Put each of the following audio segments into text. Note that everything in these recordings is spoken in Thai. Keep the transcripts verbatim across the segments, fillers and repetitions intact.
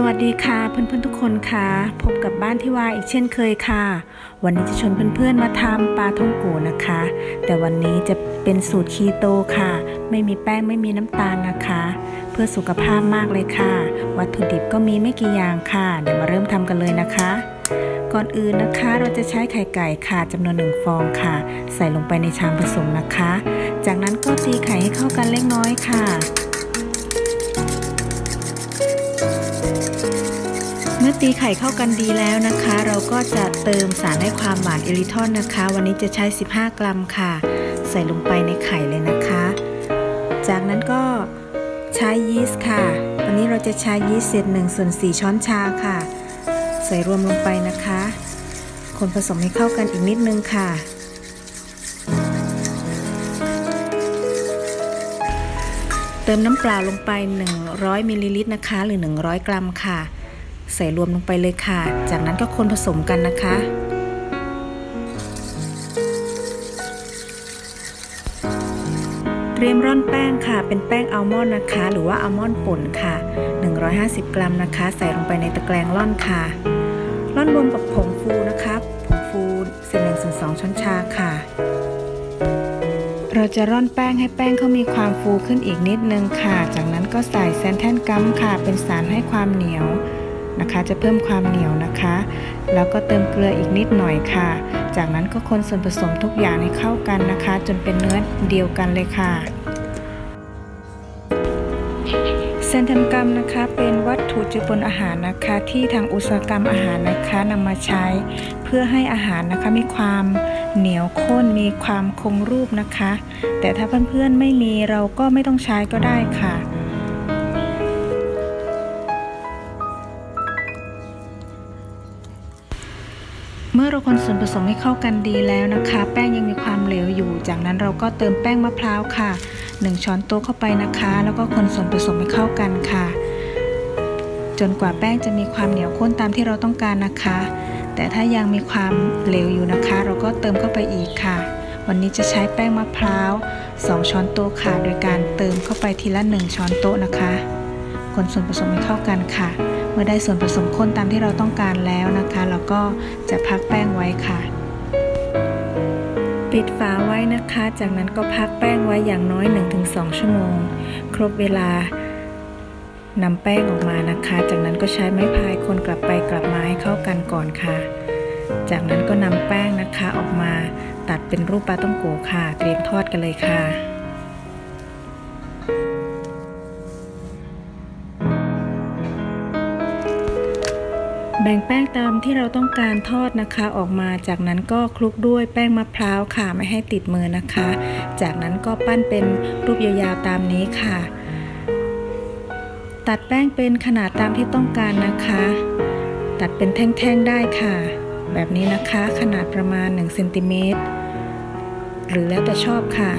วัสดีค่ะเพื่อนๆทุกคนค่ะพบกับบ้านที่ว่าอีกเช่นเคยค่ะวันนี้จะชวนเพื่อนๆมาทำปลาท่องโกนะคะแต่วันนี้จะเป็นสูตรคีโตค่ะไม่มีแป้งไม่มีน้ำตาลนะคะเพื่อสุขภาพมากเลยค่ะวัตถุดิบก็มีไม่กี่อย่างค่ะเดี๋ยวมาเริ่มทำกันเลยนะคะก่อนอื่นนะคะเราจะใช้ไข่ไก่ค่ะจำนวนหนึ่งฟองค่ะใส่ลงไปในชามผสมนะคะจากนั้นก็ตีไข่ให้เข้ากันเล็กน้อยค่ะเมื่อตีไข่เข้ากันดีแล้วนะคะเราก็จะเติมสารให้ความหวานอิริทอลนะคะวันนี้จะใช้สิบห้ากรัมค่ะใส่ลงไปในไข่เลยนะคะจากนั้นก็ใช้ยีสต์ค่ะวันนี้เราจะใช้ยีสต์เศษหนึ่งส่วนสี่ช้อนชาค่ะใส่รวมลงไปนะคะคนผสมให้เข้ากันอีกนิดนึงค่ะเติมน้ำเปล่าลงไปหนึ่งร้อยมิลลิลิตรนะคะหรือหนึ่งร้อยกรัมค่ะใส่รวมลงไปเลยค่ะจากนั้นก็คนผสมกันนะคะเตรียมร่อนแป้งค่ะเป็นแป้งอัลมอนด์นะคะหรือว่าอัลมอนด์ป่นค่ะหนึ่งร้อยห้าสิบกรัมนะคะใส่ลงไปในตะแกรงร่อนค่ะร่อนรวมกับผงฟูนะคะผงฟูเศษหนึ่งส่วนสองช้อนชาค่ะเราจะร่อนแป้งให้แป้งเขามีความฟูขึ้นอีกนิดนึงค่ะจากนั้นก็ใส่แซนแทนกัมค่ะเป็นสารให้ความเหนียวนะคะจะเพิ่มความเหนียวนะคะแล้วก็เติมเกลืออีกนิดหน่อยค่ะจากนั้นก็คนส่วนผสมทุกอย่างให้เข้ากันนะคะจนเป็นเนื้อเดียวกันเลยค่ะเซนทันกัมนะคะเป็นวัตถุเจือปนอาหารนะคะที่ทางอุตสาหกรรมอาหารนะคะนำมาใช้เพื่อให้อาหารนะคะมีความเหนียวข้นมีความคงรูปนะคะแต่ถ้าเพื่อนๆไม่มีเราก็ไม่ต้องใช้ก็ได้ค่ะเมื่อเราคนส่วนผสมให้เข้ากันดีแล้วนะคะแป้งยังมีความเหลวอยู่จากนั้นเราก็เติมแป้งมะพร้าวค่ะหนึ่งช้อนโต๊ะเข้าไปนะคะแล้วก็คนส่วนผสมให้เข้ากันค่ะจนกว่าแป้งจะมีความเหนียวข้นตามที่เราต้องการนะคะแต่ถ้ายังมีความเหลวอยู่นะคะเราก็เติมเข้าไปอีกค่ะวันนี้จะใช้แป้งมะพร้าวสองช้อนโต๊ะค่ะโดยการเติมเข้าไปทีละหนึ่งช้อนโต๊ะนะคะคนส่วนผสมให้เข้ากันค่ะเมื่อได้ส่วนผสมข้นตามที่เราต้องการแล้วนะคะเราก็จะพักแป้งไว้ค่ะปิดฝาไว้นะคะจากนั้นก็พักแป้งไว้อย่างน้อย หนึ่งถึงสอง ชั่วโมงครบเวลานำแป้งออกมานะคะจากนั้นก็ใช้ไม้พายคนกลับไปกลับมาให้เข้ากันก่อนค่ะจากนั้นก็นำแป้งนะคะออกมาตัดเป็นรูปปลาท่องโกค่ะเตรียมทอดกันเลยค่ะแบ่งแป้งตามที่เราต้องการทอดนะคะออกมาจากนั้นก็คลุกด้วยแป้งมะพร้าวค่ะไม่ให้ติดมือนะคะจากนั้นก็ปั้นเป็นรูปยาวๆตามนี้ค่ะตัดแป้งเป็นขนาดตามที่ต้องการนะคะตัดเป็นแท่งๆได้ค่ะแบบนี้นะคะขนาดประมาณหนึ่งเซนติเมตรหรือแล้วแต่ชอบค่ะ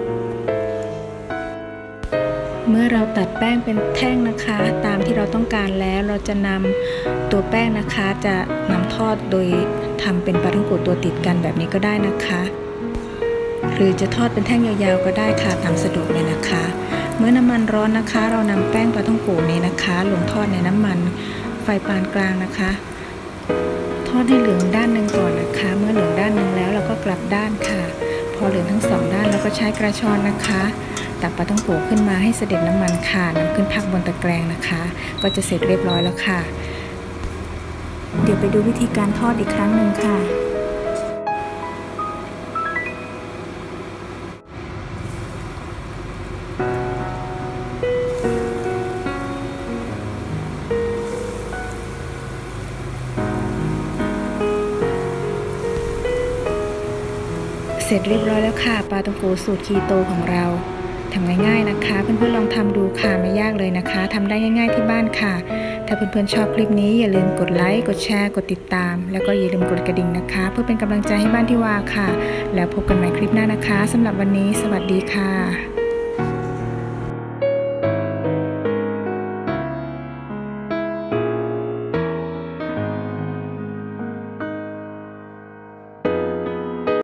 เมื่อเราตัดแป้งเป็นแท่งนะคะตามที่เราต้องการแล้วเราจะนำตัวแป้งนะคะจะนำทอดโดยทำเป็นปลาท่องโกตัวติดกันแบบนี้ก็ได้นะคะหรือจะทอดเป็นแท่งยาวๆก็ได้ค่ะตามสะดวกเลยนะคะเมื่อน้ำมันร้อนนะคะเรานำแป้งปลาท่องโกนี้นะคะลงทอดในน้ำมันไฟปานกลางนะคะทอดให้เหลืองด้านหนึ่งก่อนนะคะเมื่อเหลืองด้านหนึ่งแล้วเราก็กลับด้านค่ะพอเหลืองทั้งสองด้านเราก็ใช้กระชอนนะคะตักปลาท่องโกขึ้นมาให้เสด็จน้ำมันค่ะนำขึ้นพักบนตะแกรงนะคะก็จะเสร็จเรียบร้อยแล้วค่ะเดี๋ยวไปดูวิธีการทอดอีกครั้งหนึ่งค่ะเสร็จเรียบร้อยแล้วค่ะปลาท่องโกสูตรคีโตของเราทำง่ายๆนะคะเพื่อนๆลองทำดูค่ะไม่ยากเลยนะคะทำได้ง่ายๆที่บ้านค่ะถ้าเพื่อนๆชอบคลิปนี้อย่าลืมกดไลค์กดแชร์กดติดตามแล้วก็อย่าลืมกดกระดิ่งนะคะเพื่อเป็นกำลังใจให้บ้านที่วาค่ะแล้วพบกันใหม่คลิปหน้านะคะสำหรับวันนี้สวัสดีค่ะ